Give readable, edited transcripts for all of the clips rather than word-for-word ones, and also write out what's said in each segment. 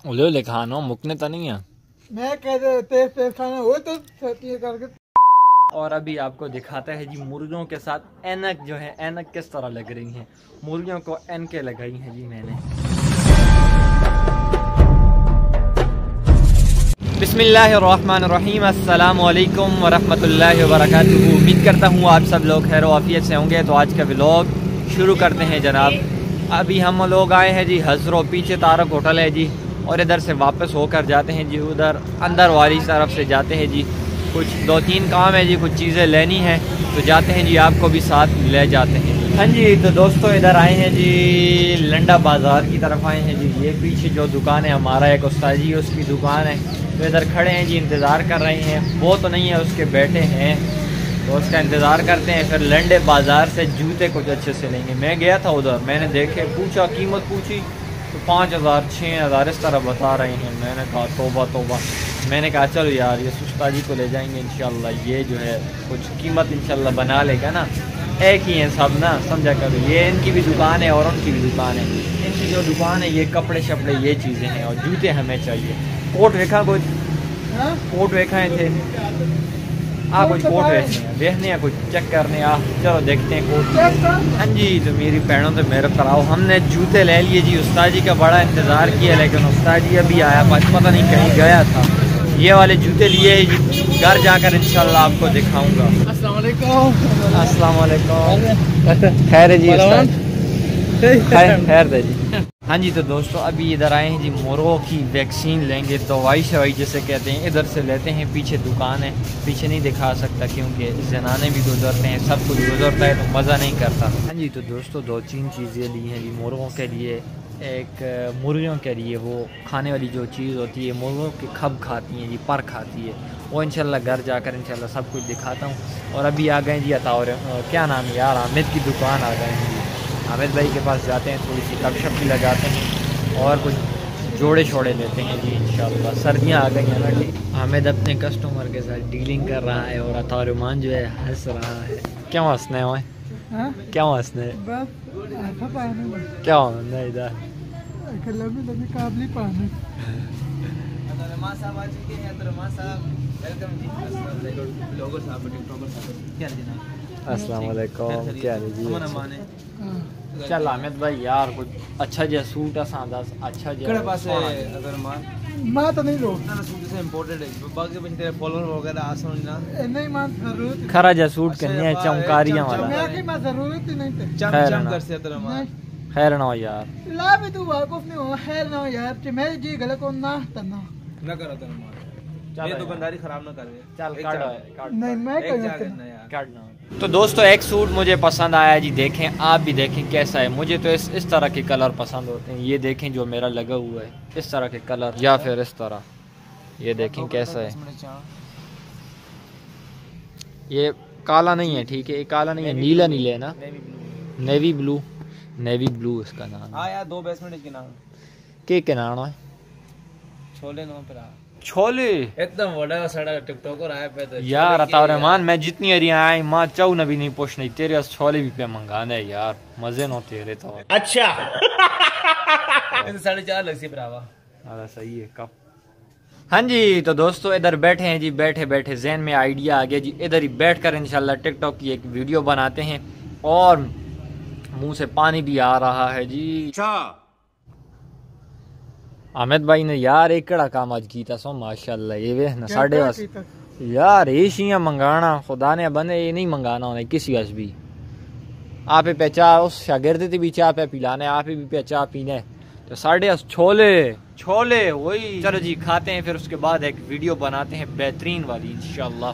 उले खाना मुकने तो नहीं है, मैं कह तेज तेज खाना हो तो करके। और अभी आपको दिखाता है जी मुर्गियों के साथ ऐनक जो है, ऐनक किस तरह लग रही हैं। मुर्गियों को ऐनकें लगाई हैं जी मैंने। बिस्मिल्लाहिर्रहमानिर्रहीम, अस्सलाम वालेकुम वरहमतुल्लाहि वबरकातुहू। उम्मीद करता हूँ आप सब लोग खैर आफियत से होंगे। तो आज का व्लॉग शुरू करते हैं जनाब। अभी हम लोग आए हैं जी हजरो, पीछे तारक होटल है जी, और इधर से वापस होकर जाते हैं जी उधर अंदर वाली तरफ से जाते हैं जी। कुछ 2-3 काम है जी, कुछ चीज़ें लेनी हैं तो जाते हैं जी, आपको भी साथ ले जाते हैं। हाँ जी, तो दोस्तों इधर आए हैं जी, लंडा बाज़ार की तरफ आए हैं जी। ये पीछे जो दुकान है हमारा एक उस्ताद जी उसकी दुकान है, तो इधर खड़े हैं जी, इंतज़ार कर रहे हैं। वो तो नहीं है, उसके बेटे हैं, तो उसका इंतज़ार करते हैं। फिर लंडे बाज़ार से जूते कुछ अच्छे से लेंगे। मैं गया था उधर, मैंने देखे, पूछा, कीमत पूछी तो 5,000 6,000 इस तरह बता रहे हैं। मैंने कहा तौबा तौबा। मैंने कहा चलो यार ये सुस्ता जी को ले जाएंगे इंशाल्लाह, ये जो है कुछ कीमत इंशाल्लाह बना लेगा ना। एक ही हैं सब ना, समझा करो। ये इनकी भी दुकान है और उनकी भी दुकान है। इनकी जो दुकान है ये कपड़े शपड़े ये चीज़ें हैं, और जूते हमें चाहिए। कोट वेखा कुछ, कोट वेखा थे कुछ कोट देखने हैं, कुछ चेक करने चलो देखते हैं कोट। हाँ जी, तो मेरी बहनों तो मेरे पर आओ। हमने जूते ले लिए जी, उस्ताद जी का बड़ा इंतज़ार किया, लेकिन उस्ताद जी अभी आया, पता नहीं कहीं गया था। ये वाले जूते लिए जी, घर जाकर इंशाल्लाह आपको दिखाऊंगा। अस्सलाम वालेकुम। अस्सलाम वालेकुम। खैर है जी उस्ताद, खैर दे जी। हाँ जी, तो दोस्तों अभी इधर आए हैं जी, मोरों की वैक्सीन लेंगे, दवाई शवाई जैसे कहते हैं, इधर से लेते हैं। पीछे दुकान है, पीछे नहीं दिखा सकता क्योंकि जनाने भी गुजरते हैं, सब कुछ गुजरता है तो मज़ा नहीं करता। हाँ जी, तो दोस्तों 2-3 चीज़ें ली हैं जी मोरों के लिए। एक मुर्गियों के लिए वो खाने वाली जो चीज़ होती है, मुर्गों की खब खाती हैं जी, पर खाती है वो। इंशाल्लाह घर जाकर इंशाल्लाह सब कुछ दिखाता हूँ। और अभी आ गए जी अताउर, क्या नाम है यार, हामिद की दुकान आ गए हैं जी। हामिद भाई के पास जाते हैं, थोड़ी सी गपशप भी लगाते हैं और कुछ जोड़े छोड़े लेते हैं जी इंशाल्लाह। सर्दियाँ आ गई हैं ना जी। हामिद अपने कस्टमर के साथ डीलिंग कर रहा है और अतारुमान जो है हंस रहा है। क्या हंसना है, क्या हंसना है, क्या हंसना है इधर। अस्सलाम वालेकुम, क्या है जी। चल हामिद भाई यार कुछ अच्छा जहा सूट अच्छा जहा मां तो नहीं लो सूट से इंपोर्टेड है, बाकी बच्चे तेरे फॉलोअर वगैरह आसान ना नहीं मां जरूरत खरा जहा सूट करने है चमकारियां वाला। मैं की मां जरूरत ही नहीं थे। चम कर से तेरा मां खैर ना यार, ला भी तू वाकुफ नहीं हो, खैर ना यार, कि मैं जी गलत को ना तना ना करो तेरा मां, ये दुकानदारी खराब ना कर। चल काट नहीं मैं काटना। तो दोस्तों एक सूट मुझे पसंद आया जी, देखें आप भी देखें कैसा है। मुझे तो इस तरह के कलर पसंद होते हैं। ये देखें जो मेरा लगा हुआ है, इस तरह के कलर, या फिर इस तरह, ये देखें कैसा है। ये काला नहीं है, ठीक है, ये काला नहीं है, नीला नीला है ना, नेवी ब्लू, नेवी ब्लू इसका नाम। हाँ यार 2 बेसमेंट के नाम के नाम है, छोले नाम पर छोले। एकदम बड़ा सड़ा टिकटॉकर आया पे तो यार अताउर रहमान, मैं जितनी एरिया आई माँ चाऊ न भी नहीं पूछनी, तेरे छोले भी पे मंगाने यार, मजे न तेरे तो। अच्छा 4.5 लग सी भरावा। अरे सही है कब। हाँ जी, तो दोस्तों इधर बैठे हैं जी, बैठे बैठे ज़हन में आइडिया आ गया जी, इधर ही बैठ कर इंशाल्लाह टिकटॉक की एक वीडियो बनाते हैं। और मुंह से पानी भी आ रहा है जी। हामिद भाई ने यार एक कड़ा काम आज किया सो माशाल्लाह। ये वे ना 8:30 यार एशिया मंगाना, खुदा ने बंदे ये नहीं मंगाना होना किसी वस भी। आप पे चाह उस शागिर्द भी चाह पे पिलाने, आप भी पे चाह पीने, तो 8:30 छोले छोले वही। चलो जी खाते हैं, फिर उसके बाद एक वीडियो बनाते हैं बेहतरीन वाली इंशाल्लाह।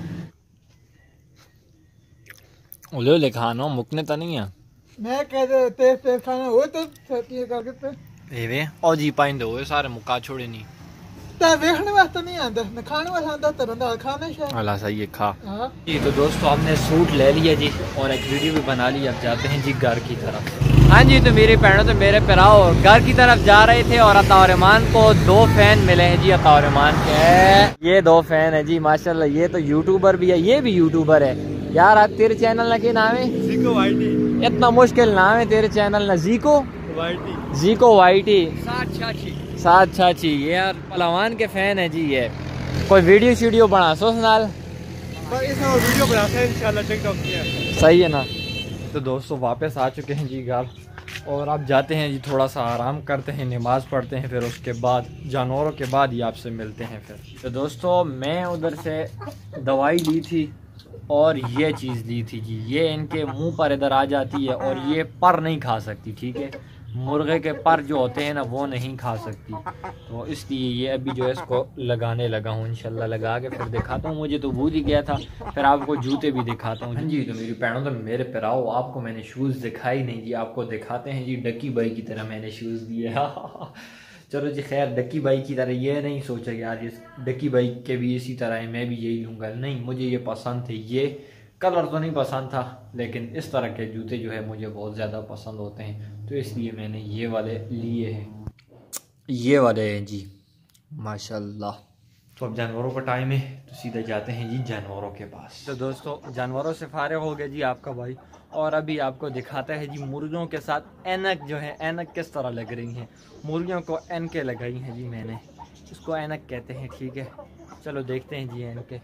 उले खाना मुकने तो नहीं है, मैं कह तेज तेज खाना हो तो करके एवे और जी पाइंदे होए सारे मुका छोड़े नहीं ता देखने वास्ते नहीं आंदा, न खाने वास्ते आंदा, तो बंदा खाना शायद। अल्लाह सही है खा। हां जी, तो दोस्तों हमने सूट ले लिया जी और एक वीडियो भी बना ली। अब जाते हैं जी घर की तरफ। हाँ जी, तो मेरी बहनों तो मेरे पे आओ, घर की तरफ जा रहे थे और अताउर रहमान को 2 फैन मिले हैं जी। अताउर रहमान के ये 2 फैन है जी माशाल्लाह। ये तो यूट्यूबर भी है, ये भी यूट्यूबर है यार। आज तेरे चैनल का नाम है जीको वाईटी, इतना मुश्किल नाम है तेरे चैनल ना, जीको वाईटी, जीको वाईटी साथ चाची ये यार पहलवान के फैन है जी। ये कोई वीडियो शीडियो बना सो नाल वीडियो बनाते हैं इंशाल्लाह टिकटॉक पे। सही है ना। तो दोस्तों वापस आ चुके हैं जी घर और अब जाते हैं जी थोड़ा सा आराम करते हैं, नमाज़ पढ़ते हैं, फिर उसके बाद जानवरों के बाद ही आपसे मिलते हैं फिर। तो दोस्तों मैं उधर से दवाई ली थी और ये चीज़ ली थी जी। ये इनके मुंह पर इधर आ जाती है और ये पर नहीं खा सकती, ठीक है। मुर्गे के पर जो होते हैं ना वो नहीं खा सकती, तो इसलिए ये अभी जो है इसको लगाने लगा हूँ। इंशाल्लाह लगा के फिर दिखाता हूँ। मुझे तो भूल ही गया था, फिर आपको जूते भी दिखाता हूँ। हाँ जी, तो मेरी पैरों तो मेरे पर आओ, आपको मैंने शूज़ दिखाई नहीं जी, आपको दिखाते हैं जी। डकी भाई की तरह मैंने शूज़ दिए। चलो जी खैर, डकी भाई की तरह ये नहीं सोचा कि यार ये डकी भाई के भी इसी तरह है, मैं भी यही लूँगा। नहीं, मुझे ये पसंद थे। ये कलर तो नहीं पसंद था, लेकिन इस तरह के जूते जो है मुझे बहुत ज़्यादा पसंद होते हैं, तो इसलिए मैंने ये वाले लिए हैं। ये वाले हैं जी माशाल्लाह। तो अब जानवरों का टाइम है, तो सीधे जाते हैं जी जानवरों के पास। तो दोस्तों जानवरों से फारिग हो गया जी आपका भाई, और अभी आपको दिखाता है जी मुर्गियों के साथ ऐनक जो है, ऐनक किस तरह लग रही हैं। मुर्गियों को ऐनकें लगाई हैं जी मैंने, इसको ऐनक कहते हैं, ठीक है। चलो देखते हैं जी ऐनकें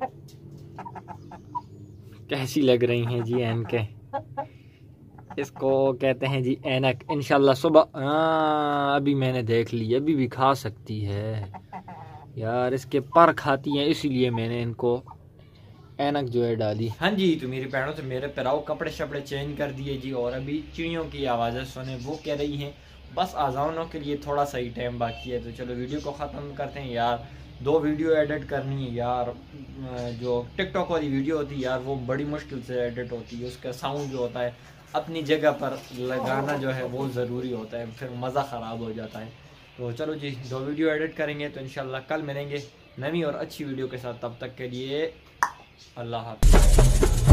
कैसी लग रही हैं जी। ऐनकें इसको कहते हैं जी ऐनक। इंशाल्लाह सुबह अभी मैंने देख ली, अभी भी खा सकती है यार, इसके पर खाती हैं, इसीलिए मैंने इनको ऐनक जो है डाली। हाँ जी, तो मेरी पैरों से मेरे पैराओ कपड़े शपड़े चेंज कर दिए जी, और अभी चिड़ियों की आवाज़ें सुने, वो कह रही हैं बस आज़ानों के लिए थोड़ा सा ही टाइम बाकी है। तो चलो वीडियो को ख़त्म करते हैं यार। 2 वीडियो एडिट करनी है यार। जो टिकटॉक वाली वीडियो होती है यार वो बड़ी मुश्किल से एडिट होती है, उसका साउंड जो होता है अपनी जगह पर लगाना जो है वो ज़रूरी होता है, फिर मज़ा ख़राब हो जाता है। तो चलो जी 2 वीडियो एडिट करेंगे, तो इंशाल्लाह कल मिलेंगे नई और अच्छी वीडियो के साथ। तब तक के लिए अल्लाह हाफ़िज़।